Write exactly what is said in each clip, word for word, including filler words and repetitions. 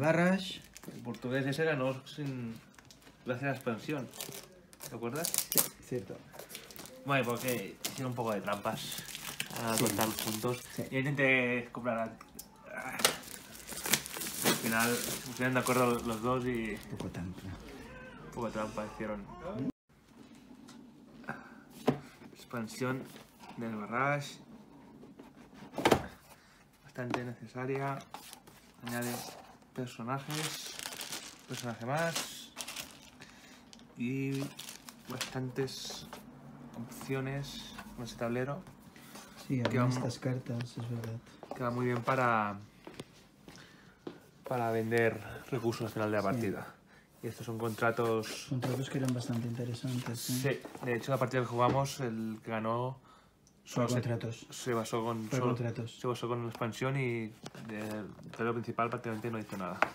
Barras. El portugués ese ganó sin... gracias a la expansión. ¿Te acuerdas? Sí, cierto. Bueno, porque hicieron un poco de trampas a Sí. contar los puntos. Sí. Yo intenté comprar... a- Al final se pusieron de acuerdo los dos y... Un poco trampa. un poco de trampa hicieron. Expansión del Barrage. Bastante necesaria. Añade personajes. Personaje más. Y bastantes opciones con ese tablero. Sí, Que hablan vamos- estas cartas, es verdad. Queda muy bien para para vender recursos al final de la Sí. partida. Y estos son contratos. Contratos que eran bastante interesantes. ¿Sí? Sí, de hecho la partida que jugamos, el que ganó Solo se- contratos. Se basó con Fue solo- contratos. se basó con la expansión y del tablero principal prácticamente no hizo nada.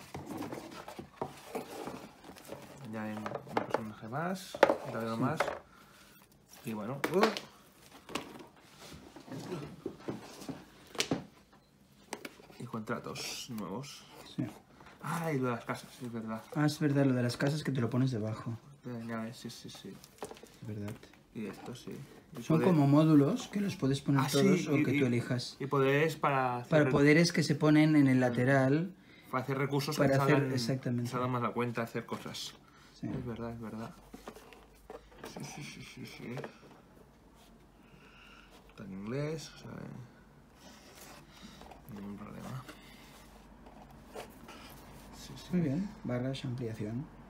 Añaden un personaje más, un tablero Sí. más. Y bueno. ¡uh! Y contratos nuevos. Sí. Ah, y lo de las casas, sí, es verdad. Ah, es verdad, lo de las casas que te lo pones debajo. De añades, sí, sí, sí. Es verdad. Y esto sí. Y Son poder- como módulos que los puedes poner Ah, sí, todos o y- que y- tú elijas. Y poderes para hacer, Para poderes que se ponen en el lateral. para hacer recursos para que hacer- salgan, exactamente. que salgan más a cuenta, hacer cosas. Sí. Es verdad, es verdad. Sí, sí, sí, sí, sí. Está en inglés, o sea, ningún problema. Sí, sí. Muy bien, barras, ampliación.